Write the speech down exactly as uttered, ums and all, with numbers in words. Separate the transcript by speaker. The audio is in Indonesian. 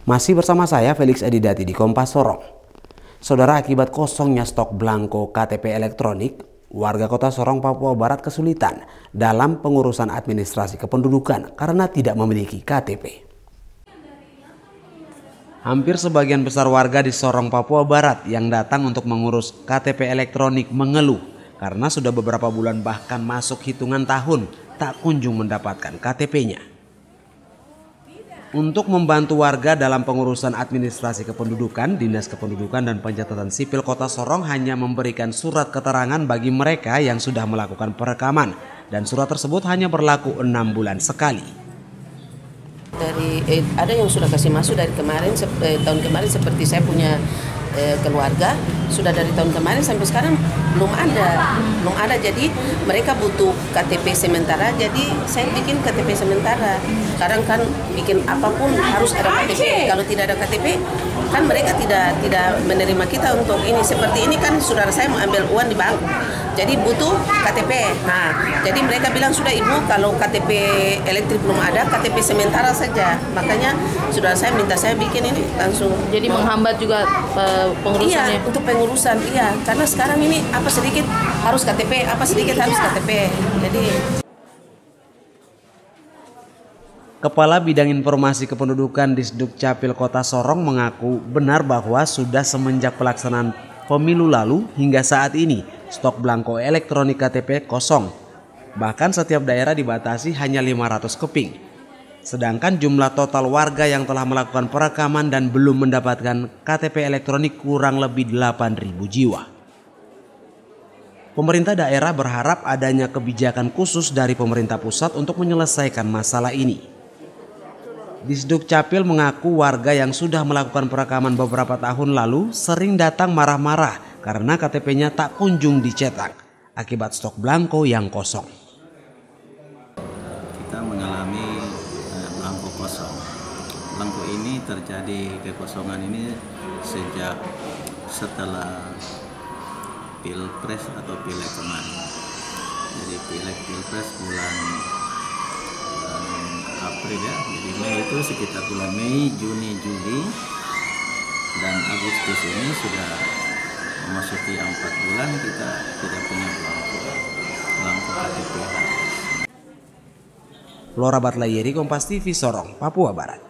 Speaker 1: Masih bersama saya Felix Adidati di Kompas Sorong. Saudara, akibat kosongnya stok belangko K T P elektronik, warga Kota Sorong, Papua Barat kesulitan dalam pengurusan administrasi kependudukan karena tidak memiliki K T P. Hampir sebagian besar warga di Sorong, Papua Barat yang datang untuk mengurus K T P elektronik mengeluh karena sudah beberapa bulan bahkan masuk hitungan tahun tak kunjung mendapatkan K T P-nya. Untuk membantu warga dalam pengurusan administrasi kependudukan, Dinas Kependudukan dan Pencatatan Sipil Kota Sorong hanya memberikan surat keterangan bagi mereka yang sudah melakukan perekaman, dan surat tersebut hanya berlaku enam bulan sekali.
Speaker 2: Dari eh, ada yang sudah kasih masuk dari kemarin, eh, tahun kemarin seperti saya punya eh, keluarga sudah dari tahun kemarin sampai sekarang belum ada, belum ada. Jadi mereka butuh K T P sementara. Jadi saya bikin K T P sementara. Sekarang kan bikin apapun harus ada K T P. Kalau tidak ada K T P, kan mereka tidak tidak menerima kita untuk ini. Seperti ini kan saudara saya mau ambil uang di bank, jadi butuh K T P. Nah, jadi mereka bilang sudah ibu kalau K T P elektrik belum ada, K T P sementara saja. Makanya saudara saya minta saya bikin ini langsung.
Speaker 3: Jadi menghambat juga uh, pengurusannya.
Speaker 2: Iya, untuk pengurusan, iya. Karena sekarang ini apa sedikit harus K T P, apa sedikit harus K T P. Jadi
Speaker 1: Kepala Bidang Informasi Kependudukan Disduk Capil Kota Sorong mengaku benar bahwa sudah semenjak pelaksanaan pemilu lalu hingga saat ini stok belangko elektronik K T P kosong. Bahkan setiap daerah dibatasi hanya lima ratus keping. Sedangkan jumlah total warga yang telah melakukan perekaman dan belum mendapatkan K T P elektronik kurang lebih delapan ribu jiwa. Pemerintah daerah berharap adanya kebijakan khusus dari pemerintah pusat untuk menyelesaikan masalah ini. Disduk Capil mengaku warga yang sudah melakukan perekaman beberapa tahun lalu sering datang marah-marah karena K T P-nya tak kunjung dicetak akibat stok belangko yang kosong.
Speaker 4: Kita mengalami eh, belangko kosong. Belangko ini terjadi kekosongan ini sejak setelah Pilpres atau Pileg kemarin. Jadi Pileg Pilpres bulan April ya, jadi Mei itu sekitar bulan Mei, Juni, Juli, dan Agustus ini sudah memasuki empat bulan kita tidak punya belangko, belangko K T P.
Speaker 1: Lora Batlayeri, Kompas T V Sorong, Papua Barat.